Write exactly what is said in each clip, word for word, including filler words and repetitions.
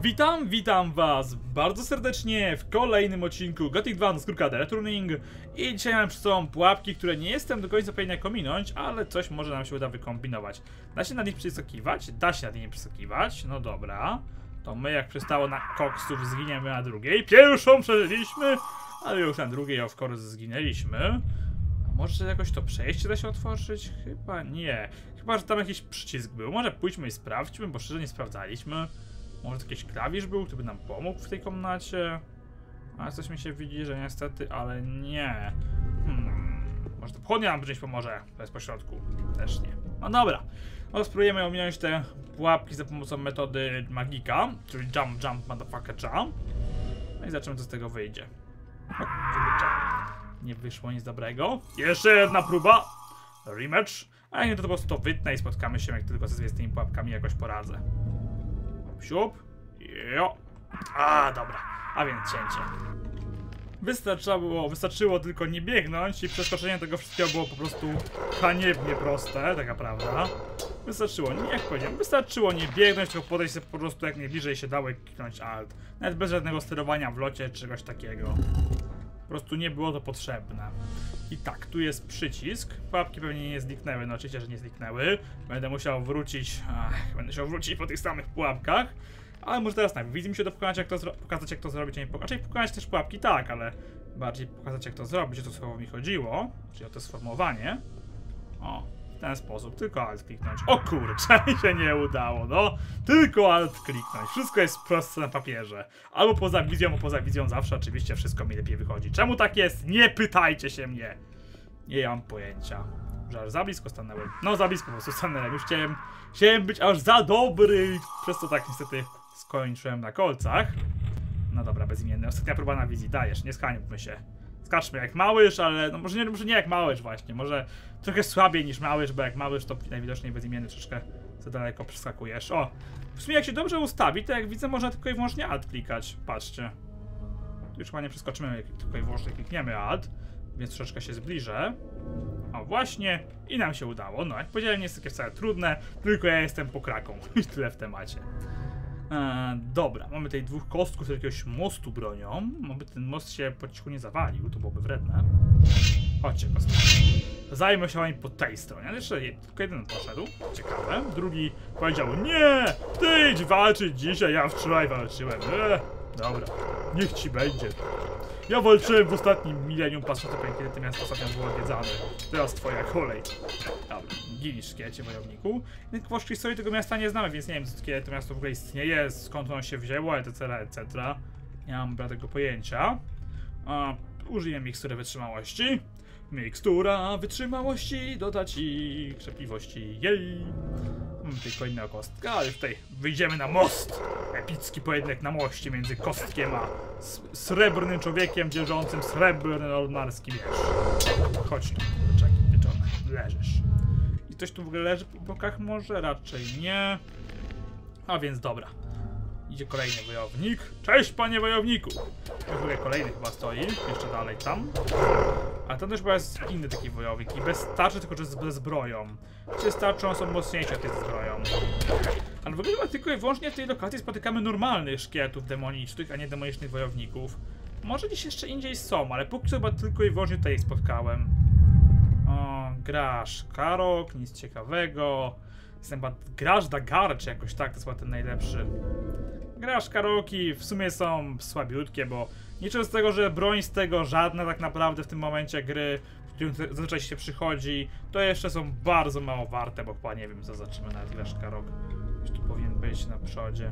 Witam, witam was bardzo serdecznie w kolejnym odcinku Gothic dwa no skórka The Returning. I dzisiaj mam przed sobą pułapki, które nie jestem do końca pewien jak ominąć, ale coś może nam się uda wykombinować. Da się nad nich przeskakiwać? Da się nad nimi przeskakiwać, no dobra. To my jak przystało na koksów zginiemy na drugiej. Pierwszą przeżyliśmy, ale już na drugiej of course zginęliśmy. Może jakoś to przejście da się otworzyć? Chyba nie. Chyba, że tam jakiś przycisk był. Może pójdźmy i sprawdźmy, bo szczerze nie sprawdzaliśmy. Może jakiś klawisz był, który by nam pomógł w tej komnacie? Ale coś mi się widzi, że niestety, ale nie. Hmm. Może to pochodnia nam czymś pomoże bezpośrodku? Też nie. No dobra. No spróbujemy ominąć te pułapki za pomocą metody magika, czyli jump, jump, motherfucker, jump. No i zobaczymy, co z tego wyjdzie. O, kurczę. Nie wyszło nic dobrego. Jeszcze jedna próba. Rematch. A nie, to po prostu to wytnę i spotkamy się, jak tylko sobie z tymi pułapkami jakoś poradzę. Siup. Jo. A, dobra. A więc cięcie. Wystarczyło, wystarczyło tylko nie biegnąć i przeskoczenie tego wszystkiego było po prostu haniebnie proste, taka prawda. Wystarczyło, nie jak powiedziałem, wystarczyło nie biegnąć, tylko podejść sobie po prostu jak najbliżej się dało i kliknąć Alt. Nawet bez żadnego sterowania w locie, czy czegoś takiego. Po prostu nie było to potrzebne. I tak, tu jest przycisk. Pułapki pewnie nie zniknęły, no oczywiście, że nie zniknęły. Będę musiał wrócić, ach, będę musiał wrócić po tych samych pułapkach. Ale może teraz najpierw widzę mi się do pokazać jak to, pokazać jak to zrobić, a nie pokazać. pokazać też pułapki tak, ale bardziej pokazać jak to zrobić, o to słowo mi chodziło. Czyli o to sformułowanie. O, w ten sposób, tylko Alt kliknąć. O kurczę, mi się nie udało, no. Tylko Alt kliknąć, wszystko jest proste na papierze. Albo poza wizją, albo poza wizją zawsze oczywiście wszystko mi lepiej wychodzi. Czemu tak jest? Nie pytajcie się mnie. Nie mam pojęcia. Że aż za blisko stanęłem. No za blisko po prostu stanęłem. Już chciałem, chciałem być aż za dobry. Przez to tak niestety skończyłem na kolcach. No dobra, bezimienny. Ostatnia próba na wizji. Dajesz, nie skaniłbym się. Skaczmy jak małyż, ale no może nie, może nie jak małyż właśnie. Może trochę słabiej niż małyż, bo jak małyż to najwidoczniej bezimienny troszkę za daleko przeskakujesz. O, w sumie jak się dobrze ustawi, to jak widzę można tylko i wyłącznie Alt klikać. Patrzcie. Już chyba nie przeskoczymy, jak tylko i wyłącznie klikniemy Alt. Więc troszeczkę się zbliżę. O właśnie. I nam się udało. No jak powiedziałem, nie jest takie wcale trudne. Tylko ja jestem pokraką. I tyle w temacie. Eee, dobra, mamy tutaj dwóch kostków, które jakiegoś mostu bronią. Aby ten most się po cichu nie zawalił. To byłoby wredne. Chodźcie, kostki. Zajmę się wami po tej stronie. Ale jeszcze tylko jeden poszedł. Ciekawe. Drugi powiedział: nie! Ty idź walczyć dzisiaj. Ja wczoraj walczyłem. Eee, dobra. Niech ci będzie. Ja walczyłem w ostatnim milenium, patrzę to kiedy to miasto ostatnio było odwiedzane. Teraz twoja kolej. Dobra, ginisz, szkielecie wojowniku. Jednak historii tego miasta nie znamy, więc nie wiem, kiedy to miasto w ogóle istnieje, skąd ono się wzięło, et cetera, et cetera. Nie mam bladego pojęcia. A, użyję mikstury wytrzymałości. Mikstura wytrzymałości doda ci krzepliwości. Jej! Mamy tylko inną kostkę, ale już tutaj wyjdziemy na most. Epicki pojedynek na moście między kostkiem a srebrnym człowiekiem dzierżącym srebrny olmarski miecz. Chodź tu, kurczaki pieczone. Leżysz. I ktoś tu w ogóle leży po bokach? Może raczej nie. A więc dobra. Idzie kolejny wojownik. Cześć, panie wojowniku! W ogóle kolejny chyba stoi. Jeszcze dalej tam. A ten też chyba jest inny taki wojownik. I bez tarczy, tylko że ze zbroją. Czy z tarczą są mocniejsze, te ze zbroją. Ale w ogóle chyba tylko i wyłącznie w tej lokacji spotykamy normalnych szkieletów demonicznych, a nie demonicznych wojowników. Może gdzieś jeszcze indziej są, ale póki co chyba tylko i wyłącznie tutaj spotkałem. O, Grasz Karok, nic ciekawego. Jestem chyba Grasz Dagar, czy jakoś tak, to jest chyba ten najlepszy. Grasz Karoki w sumie są słabiutkie, bo niczym z tego, że broń z tego żadna tak naprawdę w tym momencie gry, w którym zazwyczaj się przychodzi, to jeszcze są bardzo mało warte, bo chyba nie wiem, co zaczynamy na Grasz Karok. Już tu powinien być na przodzie.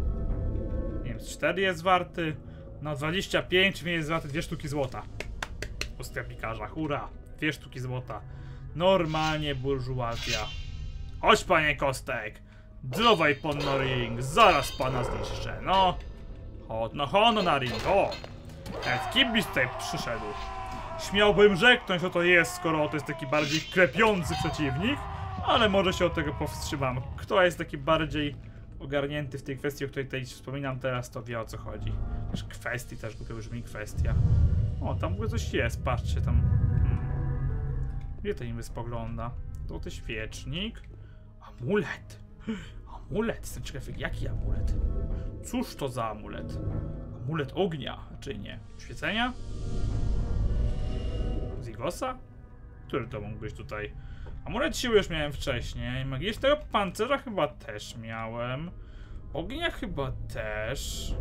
Nie wiem, cztery jest warty, no dwadzieścia pięć jest warty dwie sztuki złota. U sklepikarza, hura, dwie sztuki złota. Normalnie burżuazja. Chodź, panie Kostek! Dawaj pan na ring, zaraz pana zniszczę, no. Chodź, no chodź na ring, o. Nawet kim byś tutaj przyszedł? Śmiałbym rzeknąć, co to jest, skoro to jest taki bardziej klepiący przeciwnik, ale może się od tego powstrzymam. Kto jest taki bardziej ogarnięty w tej kwestii, o której tutaj wspominam teraz, to wie, o co chodzi. Też kwestii, też głupio brzmi kwestia. O, tam w ogóle coś jest, patrzcie tam. Hmm. Gdzie to niby spogląda? Złoty świecznik. Amulet. Amulet, jestem ciekawy, jaki amulet? Cóż to za amulet? Amulet ognia, czy nie? Świecenia? Zigosa? Który to mógł być tutaj? Amulet siły już miałem wcześniej. Magicznego pancerza chyba też miałem. Ognia chyba też.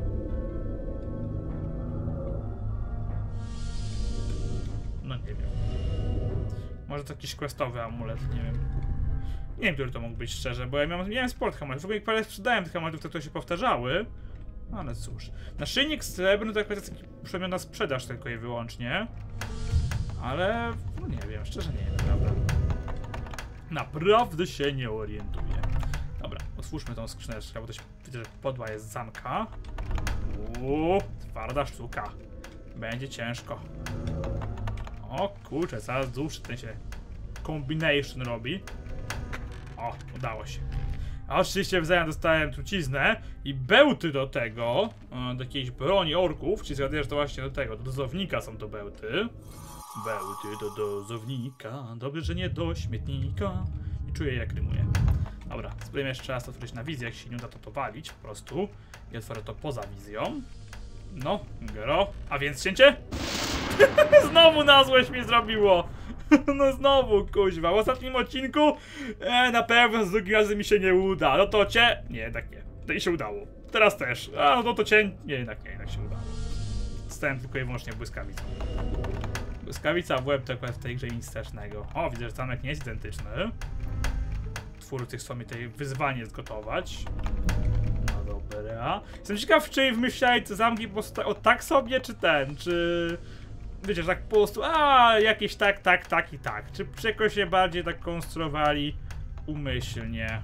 No nie wiem. Może to jakiś questowy amulet, nie wiem. Nie wiem, który to mógł być szczerze, bo ja miałem, miałem sport hamuletów. W ogóle parę sprzedałem tych hamuletów, które się powtarzały. Ale cóż. Naszyjnik srebrny to akurat jest taki przedmiot na sprzedaż tylko i wyłącznie. Ale no nie wiem, szczerze nie wiem, naprawdę. Naprawdę się nie orientuję. Dobra, otwórzmy tą skrzyneczkę, bo to się, widzę, że podła jest z zamka. Uuu, twarda sztuka. Będzie ciężko. O kurczę, coraz dłuższy ten się combination robi. O, udało się. A oczywiście w zamian dostałem truciznę i bełty do tego, do jakiejś broni orków, czyli zgaduję, że to właśnie do tego, do dozownika są to bełty. Bełty do dozownika, dobrze, że nie do śmietnika. I czuję, jak rymuje. Dobra, spróbujemy jeszcze raz otworzyć na wizję, jak się nie uda to to walić po prostu. I otworzę to poza wizją. No, gero. A więc cięcie? Znowu na złość mi zrobiło. No znowu, kuźwa. W ostatnim odcinku e, na pewno z drugim razem mi się nie uda. No to cię... Nie, jednak nie. To i się udało. Teraz też. A no to cię... Nie, jednak nie, jednak się udało. Stałem tylko i wyłącznie błyskawicą. Błyskawica w łeb to akurat w tej grze nic strasznego. O, widzę, że zamek nie jest identyczny. Twórcy chcą mi tutaj wyzwanie zgotować. No dobra. Jestem ciekaw, czy wymyślali te zamki po prostu o tak sobie, czy ten, czy... Wiecie, że tak po prostu, a jakieś tak, tak, tak i tak. Czy, czy jakoś się bardziej tak konstruowali umyślnie?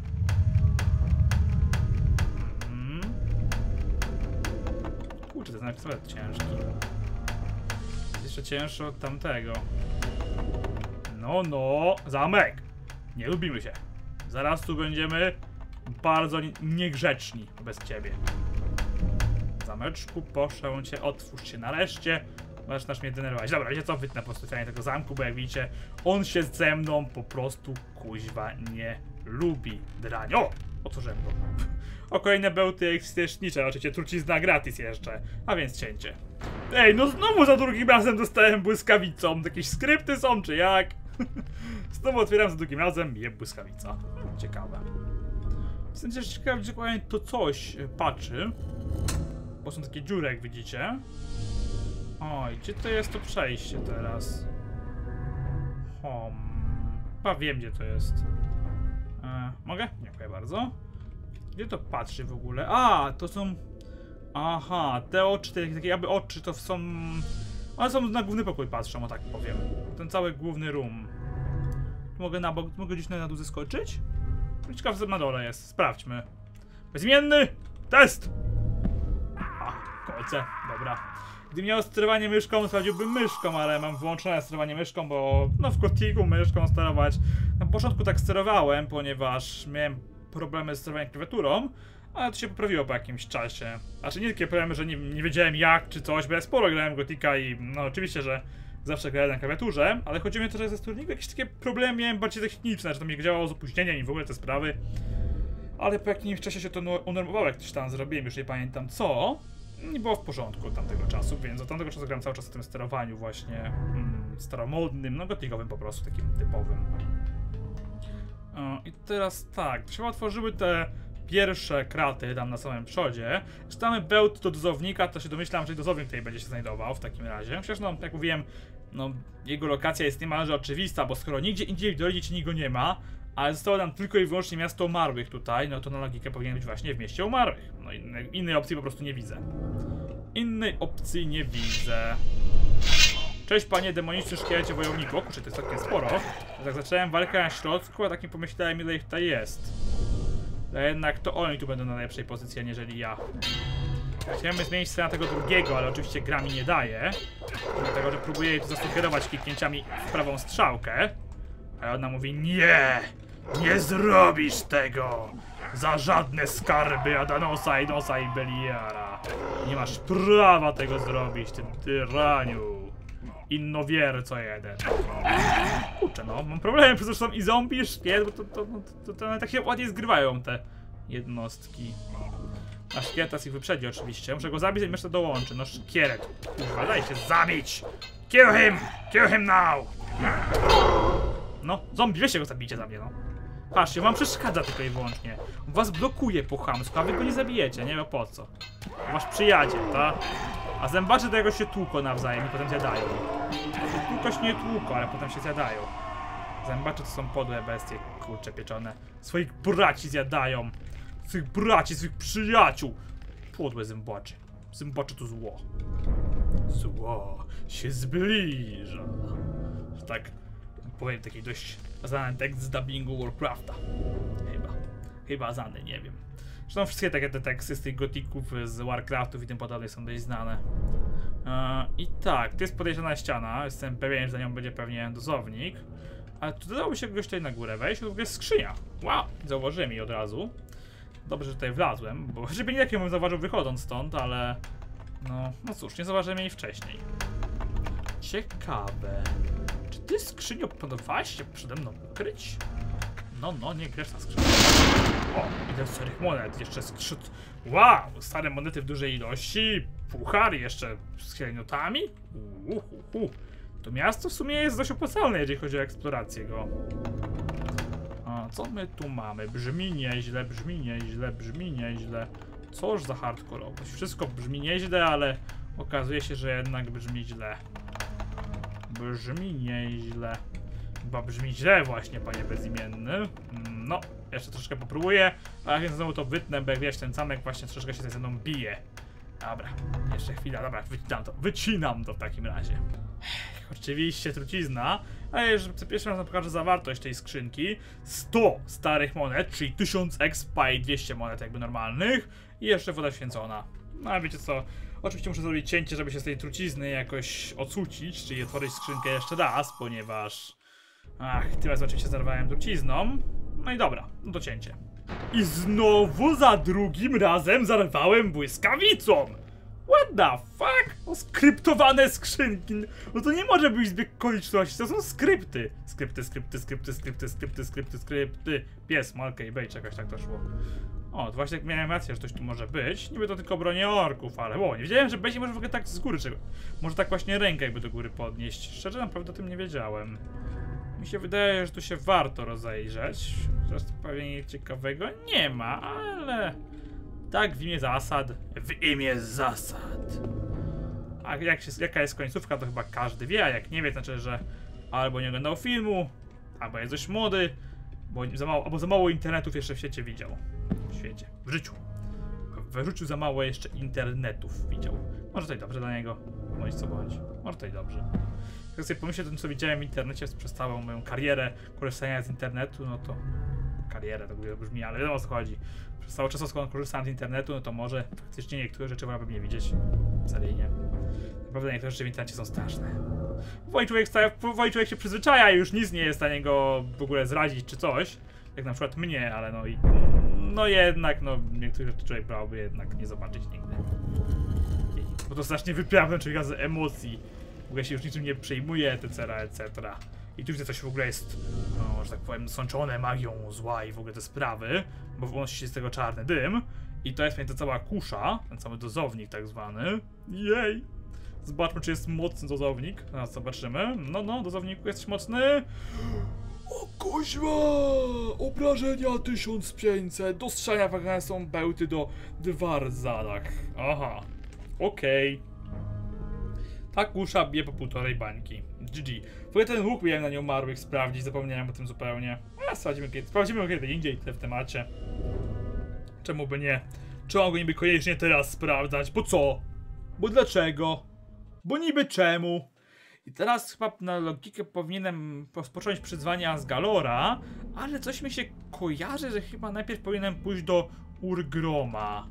Mhm. Kurczę, ten zamek jest nawet ciężki. Jest jeszcze cięższy od tamtego. No, no, zamek! Nie lubimy się. Zaraz tu będziemy bardzo niegrzeczni wobec ciebie. Zameczku, proszę cię, otwórz się nareszcie. Zaczynasz mnie denerwować. Dobra, wiecie co? Wytnę po prostu tego zamku, bo jak widzicie, on się ze mną po prostu kuźwa nie lubi. Drań. O! Otworzyłem go. O, kolejne bełty ekstycznicze, oczywiście trucizna gratis jeszcze. A więc cięcie. Ej, no znowu za drugim razem dostałem błyskawicą. Jakieś skrypty są, czy jak? Znowu otwieram za drugim razem, je błyskawica. Ciekawe. Jestem też ciekawy, że to coś patrzy. Bo są takie dziury, jak widzicie. Oj, gdzie to jest to przejście teraz? Hom. Chyba wiem, gdzie to jest. E, mogę? Dziękuję bardzo. Gdzie to patrzy w ogóle? A, to są... Aha, te oczy, te takie jakby oczy to są... One są na główny pokój patrzą, o tak powiem. Ten cały główny room. Mogę na bok, mogę gdzieś na dół zeskoczyć? Ciekawe, co na dole jest. Sprawdźmy. Bezimienny test! A, kolce, dobra. Gdybym miał sterowanie myszką, sprawdziłbym myszką, ale mam włączone sterowanie myszką, bo no w kotiku myszką sterować. Na początku tak sterowałem, ponieważ miałem problemy z sterowaniem klawiaturą, ale to się poprawiło po jakimś czasie. Znaczy nie takie problemy, że nie, nie wiedziałem jak czy coś, bo ja sporo grałem w Gotika i no oczywiście, że zawsze grałem na klawiaturze, ale chodziło mi o to, że ze sterownikiem jakieś takie problemy miałem bardziej techniczne, że to mi działało z opóźnieniem i w ogóle te sprawy. Ale po jakimś czasie się to unormowało, jak coś tam zrobiłem, już nie pamiętam co. Nie było w porządku od tamtego czasu, więc od tamtego czasu gram cały czas w tym sterowaniu właśnie mm, staromodnym, no gotikowym po prostu, takim typowym. O, i teraz tak, się otworzyły te pierwsze kraty tam na samym przodzie. Czytamy bełt do dozownika, to się domyślam, że dozownik tutaj będzie się znajdował w takim razie. Przecież no, jak mówiłem, no jego lokacja jest niemalże oczywista, bo skoro nigdzie indziej w Dolinie Cieni go nie ma, ale zostało nam tylko i wyłącznie miasto umarłych tutaj, no to na logikę powinien być właśnie w mieście umarłych. No innej, innej opcji po prostu nie widzę. Innej opcji nie widzę. Cześć panie demoniczny szkielecie wojowniku. O kurczę, to jest całkiem sporo. Jak zacząłem walkę na środku, a tak nie pomyślałem, ile ich tutaj jest. Ale jednak to oni tu będą na lepszej pozycji, aniżeli ja. Chciałem zmienić scenę tego drugiego, ale oczywiście gra mi nie daje. Dlatego, że próbuję jej tu zasugerować kliknięciami w prawą strzałkę. A ona mówi, nie! Nie zrobisz tego! Za żadne skarby Adanosa, Inosa i Beliara. Nie masz prawa tego zrobić, ty tyraniu. Innowierco jeden. Kurczę, no, mam problemy, przecież są i zombie, i szkiel, bo to, to, to, to, to, to tak się ładnie zgrywają te jednostki. A szkielet ich wyprzedzi oczywiście. Muszę go zabić, zanim jeszcze dołączy. No szkielet. Kurwa, daj się zabić! Kill him! Kill him now! No, zombie, weźcie go zabijcie za mnie, no. Patrzcie, wam przeszkadza tylko i wyłącznie. Was blokuje po chamsku, a wy go nie zabijecie, nie wiem po co. Wasz przyjaciel, ta? A zębacze do jego się tłuko nawzajem i potem zjadają. Tylko się nie tłuko, ale potem się zjadają. Zębacze to są podłe bestie, kurcze pieczone. Swoich braci zjadają. Swoich braci, swoich przyjaciół. Podłe zębacze. Zębacze to zło. Zło się zbliża. Tak, powiem taki dość znany tekst z dubbingu Warcrafta. Chyba. Chyba znany, nie wiem. Zresztą wszystkie takie te teksty z tych gotików, z Warcraftów i tym podobnych są dość znane. Eee, I tak, to jest podejrzana ściana. Jestem pewien, że za nią będzie pewnie dozownik. Ale tu dałoby się kogoś tutaj na górę wejść, to w ogóle jest skrzynia. Wow, zauważyłem jej od razu. Dobrze, że tutaj wlazłem, bo żeby nie jakie bym zauważył wychodząc stąd, ale... No, no cóż, nie zauważyłem jej wcześniej. Ciekawe. Czy ty, skrzynio, próbowałaś się przede mną ukryć? No, no, nie grzeszna skrzynia. O, ile starych monet, jeszcze skrzyt. Wow, stare monety w dużej ilości. Puchar jeszcze z klejnotami. Uhuhu. To miasto w sumie jest dość opłacalne, jeżeli chodzi o eksplorację go. A co my tu mamy? Brzmi nieźle, brzmi nieźle, brzmi nieźle. Coż za hardkorowość. Wszystko brzmi nieźle, ale okazuje się, że jednak brzmi źle. Brzmi nieźle. Chyba brzmi źle właśnie, panie bezimienny. No, jeszcze troszkę popróbuję, a więc znowu to wytnę, bo jak wiesz, ten zamek właśnie troszkę się ze mną bije. Dobra, jeszcze chwila, dobra, wycinam to, wycinam to w takim razie. Oczywiście trucizna, ale już pierwszy raz pokażę zawartość tej skrzynki. sto starych monet, czyli tysiąc expa i dwieście monet jakby normalnych. I jeszcze woda święcona. No a wiecie co, oczywiście muszę zrobić cięcie, żeby się z tej trucizny jakoś ocucić, czyli otworzyć skrzynkę jeszcze raz, ponieważ... Ach, teraz oczywiście zerwałem trucizną. No i dobra, no to cięcie. I znowu za drugim razem zerwałem błyskawicą! What the fuck? O, skryptowane skrzynki. No to nie może być zbieg okoliczności, to są skrypty. Skrypty, skrypty, skrypty, skrypty, skrypty, skrypty, skrypty. Pies, malka i bejcz, jakoś tak to szło. O, to właśnie miałem rację, że coś tu może być. Niby to tylko bronie orków, ale o, nie wiedziałem, że będzie może w ogóle tak z góry czego. Może tak właśnie rękę jakby do góry podnieść. Szczerze naprawdę o tym nie wiedziałem. Mi się wydaje, że tu się warto rozejrzeć. Zresztą pewnie nic ciekawego nie ma, ale... Tak, w imię zasad. W imię zasad. A jak się, jaka jest końcówka, to chyba każdy wie, a jak nie wie, to znaczy, że albo nie oglądał filmu, albo jest dość młody, bo za mało, albo za mało internetów jeszcze w świecie widział. W świecie. W życiu. W życiu za mało jeszcze internetów widział. Może to i dobrze dla niego. Bądź co bądź. Może to i dobrze. Jak sobie pomyślę o tym, co widziałem w internecie przez całą moją karierę korzystania z internetu, no to... Karierę, to brzmi, ale wiadomo o co chodzi. Przez cały czas, skąd korzystałem z internetu, no to może faktycznie niektóre rzeczy wolałbym nie widzieć. Seryjnie. Naprawdę niektóre rzeczy w internecie są straszne. Powoli człowiek, powoli człowiek się przyzwyczaja i już nic nie jest w stanie go w ogóle zrazić czy coś. Jak na przykład mnie, ale no i... No jednak, no niektóre rzeczy człowiek brałby jednak nie zobaczyć nigdy. Bo to strasznie wyprawne człowieka z emocji. W ogóle się już niczym nie przejmuje, et cetera, et cetera. I tu widzę, coś w ogóle jest, no, że tak powiem, sączone magią zła i w ogóle te sprawy, bo unosi się z tego czarny dym. I to jest ta cała kusza, ten cały dozownik tak zwany. Jej! Zobaczmy, czy jest mocny dozownik. Teraz zobaczymy. No, no, dozowniku, jesteś mocny? O kuźwa! Obrażenia tysiąc pięćset, do strzelania wagane są bełty do dwarzadach. Aha, okej. Okay. Ta kusza bije po półtorej bańki. G G. W ogóle ten łuk miałem na nieumarłych sprawdzić, zapomniałem o tym zupełnie. A sprawdzimy kiedy, sprawdzimy kiedy indziej tyle w temacie. Czemu by nie? Trzeba go niby koniecznie teraz sprawdzać. Po co? Bo dlaczego? Bo niby czemu? I teraz chyba na logikę powinienem rozpocząć przyzwania z Galora, ale coś mi się kojarzy, że chyba najpierw powinienem pójść do Urgroma.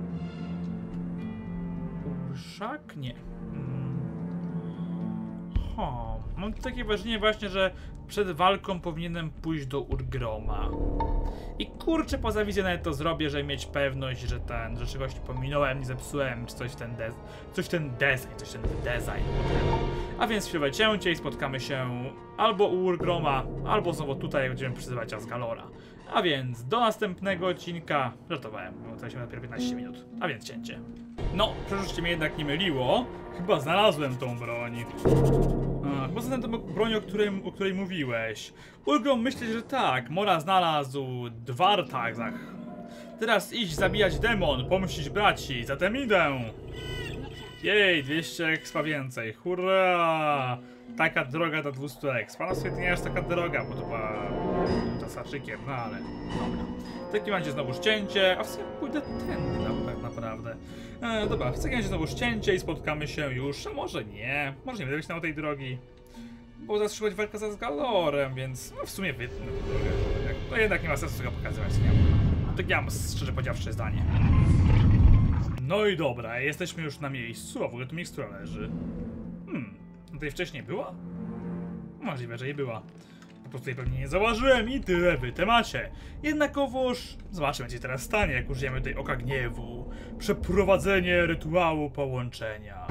Urszak? Nie. Ho, mam takie wrażenie właśnie, że przed walką powinienem pójść do Urgroma. I kurczę, poza wizją nawet to zrobię, żeby mieć pewność, że ten, że czegoś pominąłem, nie zepsułem, czy coś ten des, coś ten design, coś ten design. A więc chwilę cięcie i spotkamy się albo u Urgroma, albo znowu tutaj będziemy przyzywać Asgalora. A więc do następnego odcinka, żartowałem, bo to się dopiero piętnaście minut, a więc cięcie. No, przecież mnie jednak nie myliło, chyba znalazłem tą broń. A, chyba znalazłem tą broń, o której, o której mówiłeś. Urgrom myśleć, że tak, Mora znalazł Dwartach. Teraz iść zabijać demon, pomścić braci, zatem idę. Jej, dwieście expa więcej, hurra! Taka droga do dwieście expa, no świetnie nie jest taka droga, bo to była tasaczykiem, no ale dobra. W takim razie znowu cięcie, a w sumie pójdę tędy tak naprawdę. E, dobra, w takim razie znowu cięcie i spotkamy się już, a może nie, może nie będę być na tej drogi. Bo zatrzymać walkę z Asgalorem, więc no w sumie wytnę tę drogę. To jednak nie ma sensu tego pokazywać, nie? Tak ja mam szczerze powiedziawszy zdanie. No i dobra, jesteśmy już na miejscu, a w ogóle tu mikstura leży. Hmm, tutaj wcześniej była? Możliwe, że jej była. Po prostu jej pewnie nie zauważyłem i tyle wy temacie. Jednakowoż zobaczymy, co się teraz stanie, jak użyjemy tej Oka Gniewu. Przeprowadzenie rytuału połączenia.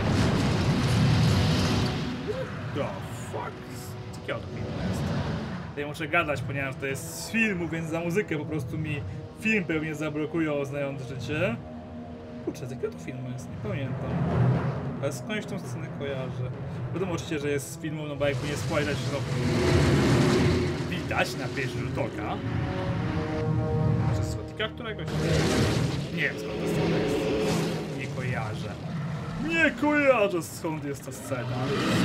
The fuck? Jakiego to filmu jest? Tutaj muszę gadać, ponieważ to jest z filmu, więc za muzykę po prostu mi film pewnie zablokują, znając życie. Kurczę, z jakiego to filmu jest? Nie pamiętam. Ale skądś tą scenę kojarzę. Wiadomo oczywiście, że jest z filmu, no bo jakby nie spoilać, to widać na pierwszy rzut oka. Może z Gotika któregoś? Nie wiem, skąd ta scena jest. Nie kojarzę. Nie kojarzę, skąd jest ta scena.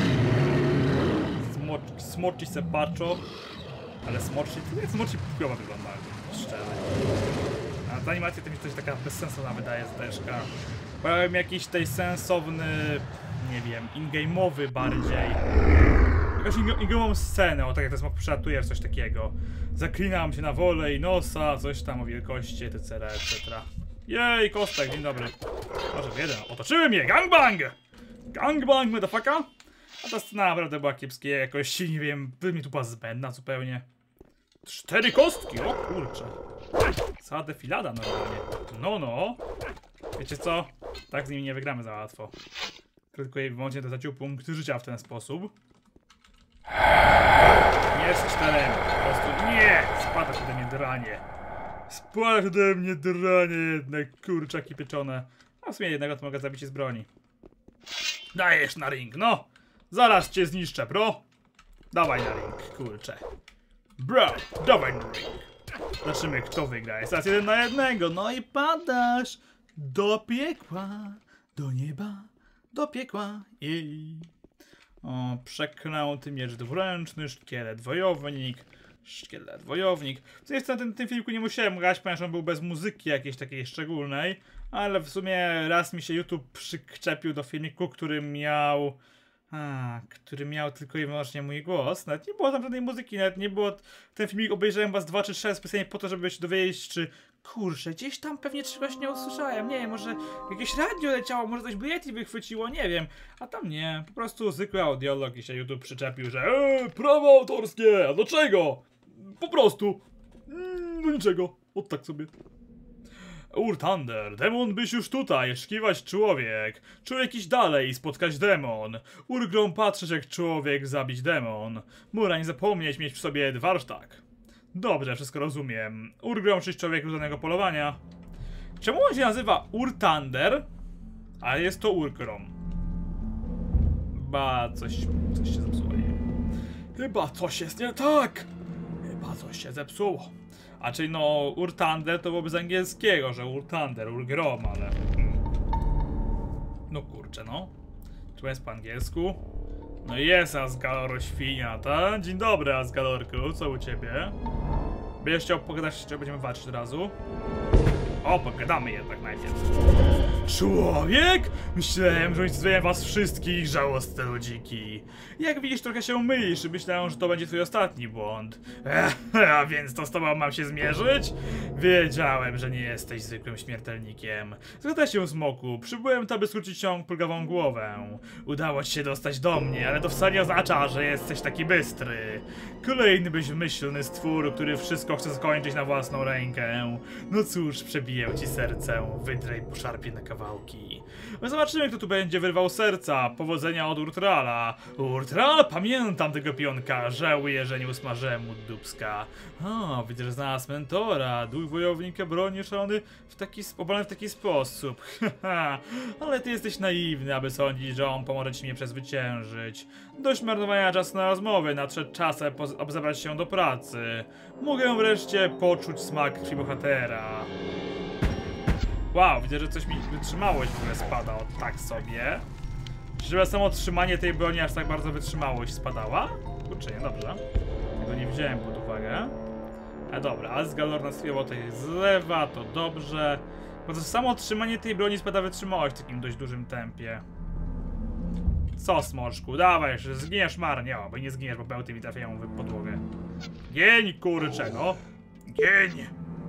Smoczy se patrzą. Ale smoczy, to jak smoczy pupiowa wygląda, szczerze. A ta animacja to mi coś taka bezsensowna wydaje z deszka. Powiem jakiś tej sensowny, nie wiem, in-game'owy bardziej. Jakąś in-game'ową scenę, o tak jak to smok przelatuje, coś takiego. Zaklinam się na wolę i nosa, coś tam o wielkości, et cetera, et cetera. Jej, kostek, dzień dobry. Może jeden, otoczyły mnie, gangbang! Gangbang, motherfucker! A ta scena naprawdę była kiepskie, jakoś, nie wiem, by mi tu była zbędna zupełnie. Cztery kostki, o kurczę. Cała defilada normalnie. No, no. Wiecie co? Tak z nimi nie wygramy za łatwo. Tylko jej w momencie stracił punkt życia w ten sposób. Nie z czterem. Po prostu nie! Spada ode mnie dranie. Spada ode mnie dranie jednak, kurczaki pieczone. A w sumie jednego to mogę zabić z broni. Dajesz na ring, no! Zaraz cię zniszczę, bro! Dawaj na ring, kurczę. Bro, dawaj na ring. Zobaczymy, kto wygra. Jest teraz jeden na jednego. No i padasz do piekła, do nieba, do piekła. Jej. O, przeklęty miecz dwuręczny, szkielet wojownik, szkielet wojownik. Co jest na tym, tym filmiku nie musiałem grać, ponieważ on był bez muzyki jakiejś takiej szczególnej. Ale w sumie raz mi się YouTube przyczepił do filmiku, który miał... A, który miał tylko i wyłącznie mój głos. Nawet nie było tam żadnej muzyki, nawet nie było... Ten filmik obejrzałem was dwa czy trzy specjalnie po to, żeby się dowiedzieć, czy... Kurczę, gdzieś tam pewnie czegoś nie usłyszałem, nie wiem, może jakieś radio leciało, może coś by Yeti wychwyciło, nie wiem. A tam nie, po prostu zwykły audiolog i się YouTube przyczepił, że eee, prawa autorskie, a dlaczego? Po prostu. Mm, no niczego, od tak sobie. Urthander, demon byś już tutaj, szkiwać człowiek. Człowiek iść dalej, spotkać demon. Urgrom patrzeć jak człowiek, zabić demon. Mura nie zapomnieć mieć w sobie warsztak. Dobrze, wszystko rozumiem. Urgrom czyś człowiek danego polowania. Czemu on się nazywa Urthander, a jest to Urgrom? Chyba coś, coś się zepsuło. Chyba coś jest nie tak. Chyba coś się zepsuło. A czyli no, Urthander to byłoby z angielskiego, że Urthander, Urgrom, ale... No kurczę, no. Tu jest po angielsku. No jest Asgalor świnia, ta? Dzień dobry, Asgalorku, co u ciebie? Będziesz chciał pogadać, czy będziemy walczyć od razu? O, pogadamy jednak najpierw. Człowiek? Myślałem, że zjem was wszystkich, żałosne ludziki. Jak widzisz, trochę się mylisz i myślałem, że to będzie twój ostatni błąd. Ech, a więc to z tobą mam się zmierzyć? Wiedziałem, że nie jesteś zwykłym śmiertelnikiem. Zgadza się, smoku. Przybyłem tu, by skrócić ciąg plugawą głowę. Udało ci się dostać do mnie, ale to wcale nie oznacza, że jesteś taki bystry. Kolejny bezmyślny stwór, który wszystko chce skończyć na własną rękę. No cóż, przebiję ci serce, wydrę i poszarpię na kawałki. My zobaczymy, kto tu będzie wyrwał serca. Powodzenia od Urtrala. Urtral? Pamiętam tego pionka. Żałuję, że nie usmażyłem mu dupska. O, widzę, że znalazł mentora. Duch wojownika broni szalony w taki, obalony w taki sposób. Ale ty jesteś naiwny, aby sądzić, że on pomoże ci mnie przezwyciężyć. Dość marnowania czasu na rozmowy. Nadszedł czas, aby zabrać się do pracy. Mogę wreszcie poczuć smak krwi bohatera. Wow, widzę, że coś mi wytrzymałość w ogóle spada od tak sobie. Żeby samo trzymanie tej broni aż tak bardzo wytrzymałość spadała? Kurczę, nie, dobrze. Tego nie wziąłem pod uwagę. A dobra, Asgalor nas chwilowo tutaj zlewa, to dobrze. Bo to samo trzymanie tej broni spada wytrzymałość w takim dość dużym tempie. Co, smoczku? Dawaj, że zginiesz marnie, o, bo nie zginiesz, bo bełty mi trafiają w podłogę. Gień, kurczę, no. Gień.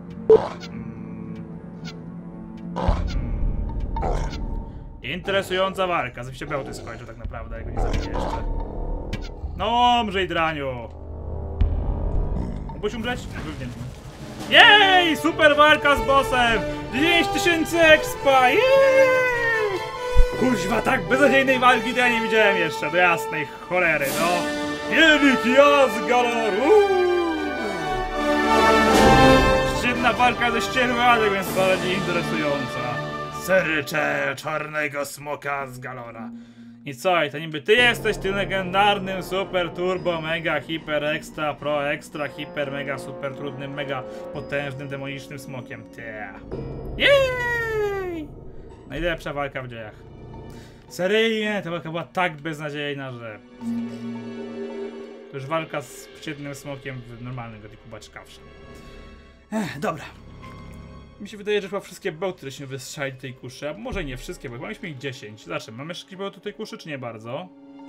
Interesująca walka. Zaś się bełty skończył tak naprawdę, jak go nie zabiję jeszcze. No, umrzyj, draniu. Mógłbyś umrzeć? Pewnie. Jej! Super walka z bossem! dziesięć tysięcy expa! Jej! Kuźwa, tak beznadziejnej walki to ja nie widziałem jeszcze, do jasnej cholery, no. Wielki Asgalor! Jedna walka ze ścierwadek, więc bardziej interesująca. Sercze czarnego smoka z Galora. I co, i to niby ty jesteś tym legendarnym, super, turbo, mega, hiper, extra, pro, extra, hiper, mega, super trudnym, mega potężnym, demonicznym smokiem. Ty. Jej! Najlepsza walka w dziejach. Seryjnie, ta walka była tak beznadziejna, że... To już walka z przeciętnym smokiem w normalnym gotiku była ciekawsza. Ech, dobra. Mi się wydaje, że chyba wszystkie bełty, które się wystrzeli do tej kuszy, a może nie wszystkie, bo chyba mieliśmy ich dziesięć. Zobaczymy, mamy jeszcze jakieś bełty do tej kuszy, czy nie bardzo?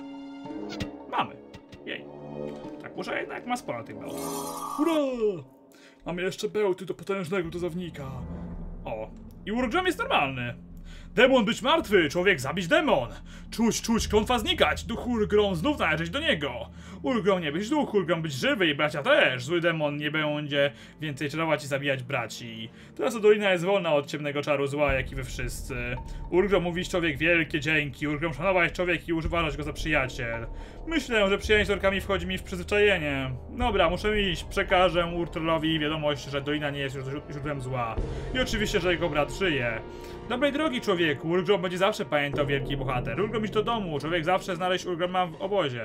Mamy. Jej. Ta kusza jednak ma sporo tych bełtów. Hurra! Mamy jeszcze bełty do potężnego dozownika. O. I Urgrim jest normalny. Demon być martwy, człowiek zabić demon. Czuć, czuć, klątwa znikać. Duch Urgrim znów należeć do niego. Urgrim nie być duch, Urgrim być żywy i bracia też. Zły demon nie będzie więcej czarować i zabijać braci. Teraz dolina jest wolna od ciemnego czaru zła, jak i wy wszyscy. Urgrim mówić człowiek wielkie dzięki. Urgrim szanować człowiek i uważać go za przyjaciel. Myślę, że przyjaźń z orkami wchodzi mi w przyzwyczajenie. Dobra, muszę iść. Przekażę Urtralowi wiadomość, że dolina nie jest już źródłem zła. I oczywiście, że jego brat żyje. Dobrej drogi, człowieku. Urgrim będzie zawsze pamiętał wielki bohater. Urgrim iść do domu. Człowiek zawsze znaleźć Urgrima w obozie.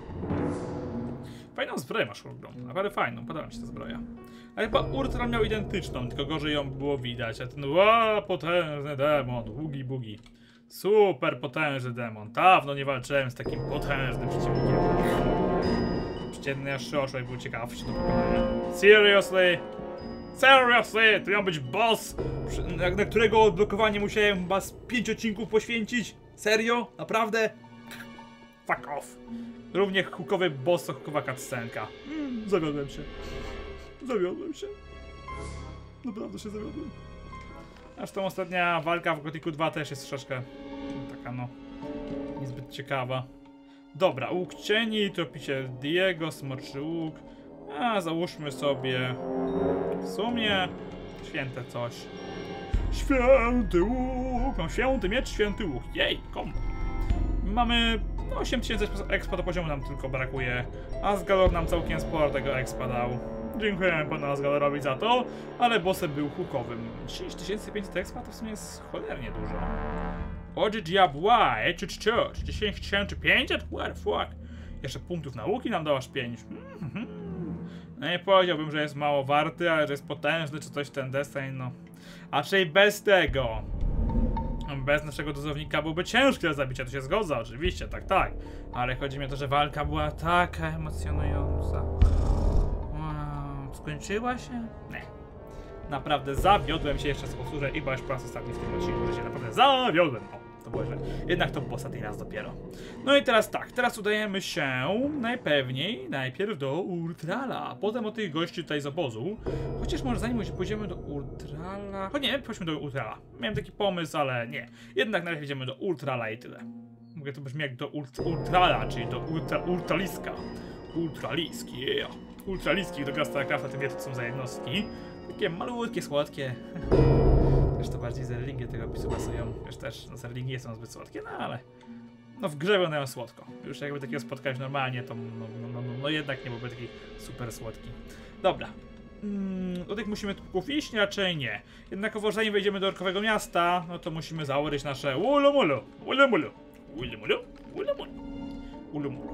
Fajną zbroję masz, Urgrim. Naprawdę fajną. Podoba mi się ta zbroja. Ale chyba Urtral miał identyczną, tylko gorzej ją było widać. A ten ła, potężny demon. Bugi bugi. Super potężny demon. Dawno nie walczyłem z takim potężnym przeciwnikiem. Przeciętny aż człowiek był ciekawszy do pokonania. Seriously? Seriously? To miał być boss, na, na którego odblokowanie musiałem chyba z pięć odcinków poświęcić? Serio? Naprawdę? Fuck off. Równie hukowy boss, to hukowa cutscenka. Mm, zawiodłem się. Zawiodłem się. Naprawdę się zawiodłem. Zresztą ostatnia walka w Gothicu dwa też jest troszeczkę taka no niezbyt ciekawa. Dobra, łuk cieni, tropiciel Diego, smoczy łuk. A załóżmy sobie w sumie święte coś. Święty łuk! Mam święty miecz, święty łuk. Jej, kombo. Mamy no, osiem tysięcy expa do poziomu nam tylko brakuje. Asgalor nam całkiem sporo tego expa dał. Dziękujemy panu Asgalorowi za to, ale bossem był hukowym. dziesięć tysięcy pięćset expa to w sumie jest cholernie dużo. Chodzi diabła, czuć czuć, dziesięć tysięcy pięćset? What the fuck? Jeszcze punktów nauki nam dałaś pięć. Mm-hmm. No nie powiedziałbym, że jest mało warty, ale że jest potężny czy coś ten deseń, no. A czyli bez tego. Bez naszego dozownika byłby ciężki do zabicia, to się zgodza, oczywiście, tak, tak. Ale chodzi mi o to, że walka była taka emocjonująca. Wow, skończyła się? Nie. Naprawdę zawiodłem się, jeszcze raz powtórzę i chyba już po raz ostatni w tym odcinku, że się naprawdę zawiodłem. O, to było źle. Jednak to był ostatni raz dopiero. No i teraz tak, teraz udajemy się najpewniej najpierw do Urtrala, potem o tych gości tutaj z obozu. Chociaż może zanim pójdziemy do Urtrala... Chodź nie, chodźmy do Urtrala. Miałem taki pomysł, ale nie. Jednak najpierw idziemy do Urtrala i tyle. Mówię, to brzmi jak do ult Urtrala, czyli do ultra Ultraliska. Ultraliski, yeah. Ultraliski do Krafta, tym wie, co są za jednostki. Takie malutkie, słodkie. Też to bardziej zerlingi tego opisu pasują. Wiesz też, no zerlingi nie są zbyt słodkie, no ale... No w grze wyglądają słodko. Już jakby takiego spotkać normalnie, to no, no, no, no, no jednak nie byłby taki super słodki. Dobra. Mm, do tych musimy tu iść? Raczej nie. Jednakowo zanim wejdziemy do orkowego miasta, no to musimy założyć nasze ulumulu, ulumulu, ulumulu, ulumulu, ulumulu.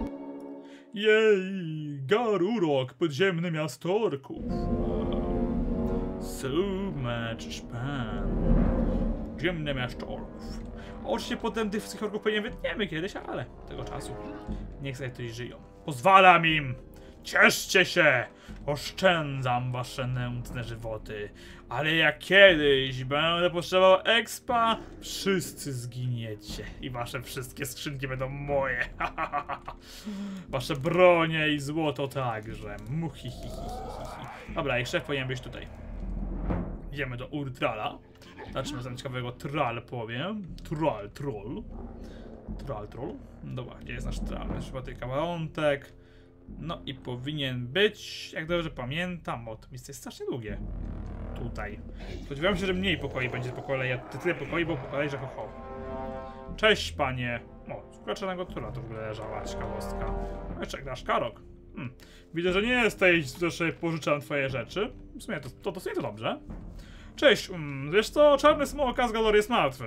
Jej, Garurok, podziemne miasto orków. So much fun. Podziemne miasto orków. Oczywiście potem tych wszystkich orków pewnie wytniemy kiedyś, ale tego czasu niech sobie tutaj żyją. Pozwalam im! Cieszcie się! Oszczędzam wasze nędzne żywoty. Ale jak kiedyś będę potrzebował expa, wszyscy zginiecie. I wasze wszystkie skrzynki będą moje. Wasze bronie i złoto także. Muhihihihi. Dobra, i szef powinien być tutaj. Idziemy do Urtrala. Zobaczymy, co ciekawego Tral powiem. Tral, troll. Tral, troll. Dobra, gdzie jest nasz Tral? Chyba tutaj kawałątek. No i powinien być, jak dobrze pamiętam, bo to miejsce jest strasznie długie. Tutaj. Spodziewałem się, że mniej pokoi będzie po kolei, a tyle pokoi, bo po kolei, że ho, ho. Cześć, panie. O, skóraczonego Tura tu w ogóle leżała, ciekawostka. No jeszcze nasz Karok. Hmm. Widzę, że nie jesteś, że pożyczam twoje rzeczy. W sumie to, to, to, to dobrze. Cześć, um, wiesz co, czarny smok Asgalor jest martwy.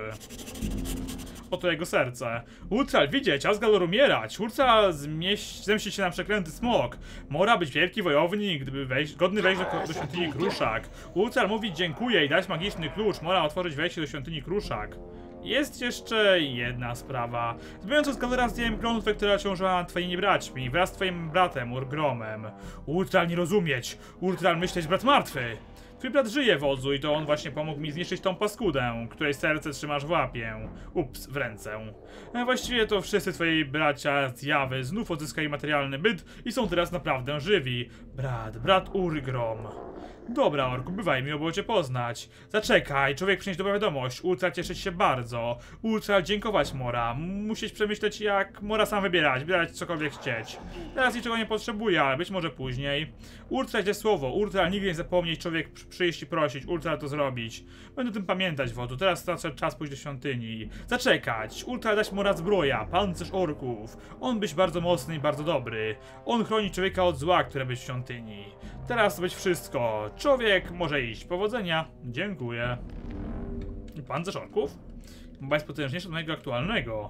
Oto jego serce. Urtral widzieć, Asgalor umierać. Urtral zemści się na przeklęty smok. Mora być wielki wojownik, gdyby wejść, godny wejść do, do świątyni Kruszak. Urtral mówić dziękuję i dać magiczny klucz. Mora otworzyć wejście do świątyni Kruszak. Jest jeszcze jedna sprawa. Zbierając Asgalora zdjąłem klątwę, która ciążyła nad twoimi braćmi, wraz z twoim bratem, Urgromem. Urtral nie rozumieć. Urtral myśleć, brat martwy. Twój brat żyje, wodzu, i to on właśnie pomógł mi zniszczyć tą paskudę, której serce trzymasz w łapie. Ups, w ręce. A właściwie to wszyscy twoi bracia z Jawy znów odzyskali materialny byt i są teraz naprawdę żywi. Brat, brat Urgrom. Dobra, orku, bywaj, miło było cię poznać. Zaczekaj, człowiek przynieść dobrą wiadomość. Ultra cieszyć się bardzo. Ultra dziękować Mora. Musisz przemyśleć, jak Mora sam wybierać, wybierać cokolwiek chcieć. Teraz niczego nie potrzebuje, ale być może później. Ultra gdzie słowo. Ultra nigdy nie zapomnieć, człowiek przyjść i prosić. Ultra to zrobić. Będę o tym pamiętać, wodzu. Teraz nadszedł czas pójść do świątyni. Zaczekać. Ultra dać Mora zbroja, pancerz orków. On być bardzo mocny i bardzo dobry. On chroni człowieka od zła, które być w świątyni. Teraz to być wszystko. Człowiek może iść. Powodzenia. Dziękuję. I pancerz orków? Chyba jest potężniejszy od mojego aktualnego.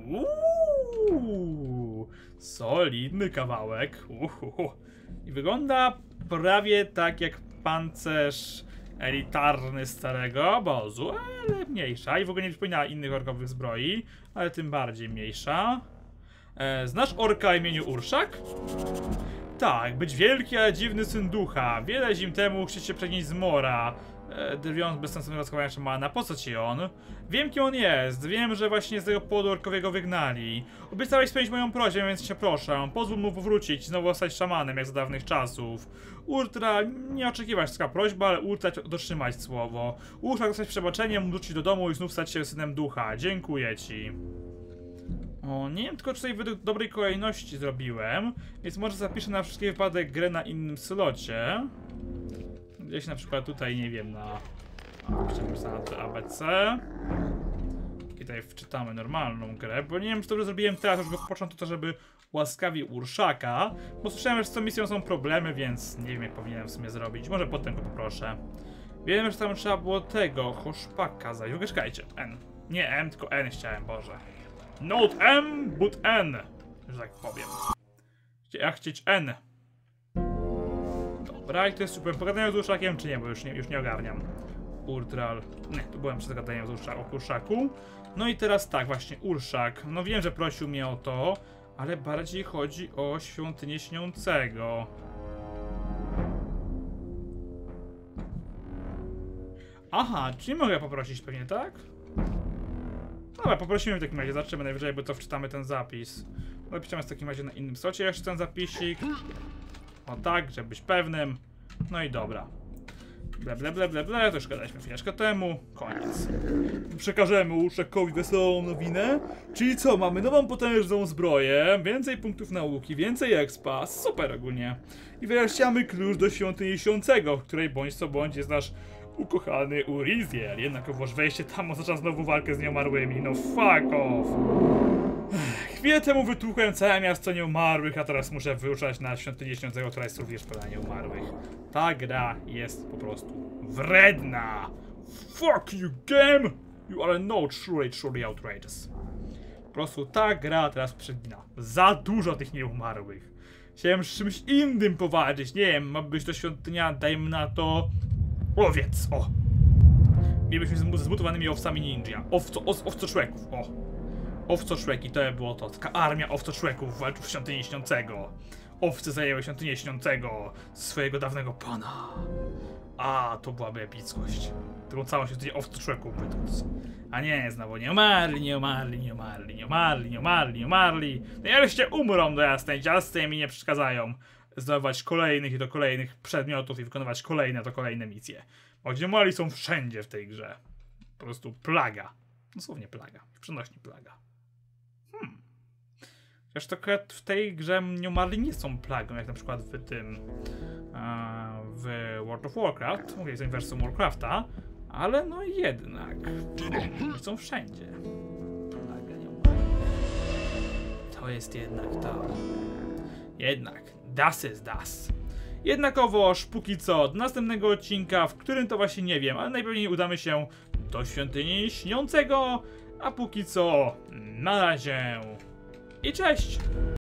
Uuu, solidny kawałek. Uhuhu. I wygląda prawie tak jak pancerz elitarny starego obozu, ale mniejsza. I w ogóle nie przypomina innych orkowych zbroi, ale tym bardziej mniejsza. E, znasz orka o imieniu Urszak? Tak, być wielki, ale dziwny syn ducha. Wiele zim temu chcieć się przenieść z Mora. E, drwiąc bezsensownego schowania szamana. Po co ci on? Wiem, kim on jest. Wiem, że właśnie z tego powodu orkowego wygnali. Obiecałeś spełnić moją prośbę, więc cię proszę. Pozwól mu powrócić i znowu zostać szamanem, jak za dawnych czasów. Ultra, nie oczekiwać taka prośba, ale Ultra dotrzymać słowo. Ultra dostać przebaczeniem, wrócić do domu i znów stać się synem ducha. Dziękuję ci. O, nie wiem tylko, czy tutaj według dobrej kolejności zrobiłem, więc może zapiszę na wszelki wypadek grę na innym slocie. Gdzieś na przykład tutaj, nie wiem, na... na A B C. I tutaj wczytamy normalną grę, bo nie wiem, czy dobrze zrobiłem teraz, już go początku to, żeby łaskawił Urszaka, bo słyszałem, że z tą misją są problemy, więc nie wiem, jak powinienem w sumie zrobić. Może potem go poproszę. Wiem, że tam trzeba było tego, Hoszpaka zająć. W ogóle czekajcie, N. Nie M, tylko N chciałem, Boże. Not M, but N, że tak powiem. Ja chcieć N. Dobra, i to jest super. Pogadałem z Urszakiem, czy nie, bo już nie, już nie ogarniam. Urtral. Nie, tu byłem przed gadaniem z Urszak, o Urszaku. No i teraz tak, właśnie, Urszak. No wiem, że prosił mnie o to, ale bardziej chodzi o świątynię śniącego. Aha, czyli mogę poprosić pewnie, tak? Dobra, poprosimy w takim razie, zaczniemy najwyżej, bo to wczytamy ten zapis. Napiszemy w takim razie na innym slocie jeszcze ten zapisik. O tak, żeby być pewnym. No i dobra. Ble, ble, ble, ble, ble, to już gadaliśmy chwileczkę temu. Koniec. Przekażemy Uszakowi wesołą nowinę. Czyli co, mamy nową potężną zbroję, więcej punktów nauki, więcej expa, super ogólnie. I wreszcie mamy klucz do świątyni Śniącego, w której bądź co bądź jest nasz ukochany Uriziel. Jednakowoż wejście tam oznacza znowu walkę z nieumarłymi, no fuck off. Chwilę temu wytłukłem całe miasto nieumarłych, a teraz muszę wyruszać na świątynię Śniącego, która jest również pełna nieumarłych. Ta gra jest po prostu wredna. Fuck you game! You are not truly, truly outrageous. Po prostu ta gra teraz przegina. Za dużo tych nieumarłych. Chciałem z czymś innym powalczyć, nie wiem, ma być to świątynia, dajmy na to... Owiec, o! Mielibyśmy z zmutowanymi owcami ninja. Owco, owcoczłeków, o! Owcoczłeki, to było to. Taka armia owcoczłeków walczył w świątyni Śniącego. Owce zajęły świątynię Śniącego, swojego dawnego pana. A, to byłaby epickość. Taką całą świątynię owcoczłeków wytłuc. A nie, znowu nie umarli, nie umarli, nie umarli, nie umarli, nie umarli, nie umarli. No i wreszcie umrą do jasnej ciasty i mi nie przeszkadzają zdobywać kolejnych i do kolejnych przedmiotów i wykonywać kolejne to kolejne misje. Bo nieumarli są wszędzie w tej grze. Po prostu plaga. Dosłownie plaga. W przenośni plaga. Hmm. Chociaż to w tej grze nieumarli nie są plagą, jak na przykład w tym w World of Warcraft. Mówię, jest uniwersum Warcrafta. Ale no jednak. Są wszędzie. Plaga nieumarli. To jest jednak to. Jednak. Das ist das. Jednakowoż, póki co, do następnego odcinka, w którym to właśnie nie wiem, ale najpewniej udamy się do świątyni Śniącego, a póki co, na razie i cześć!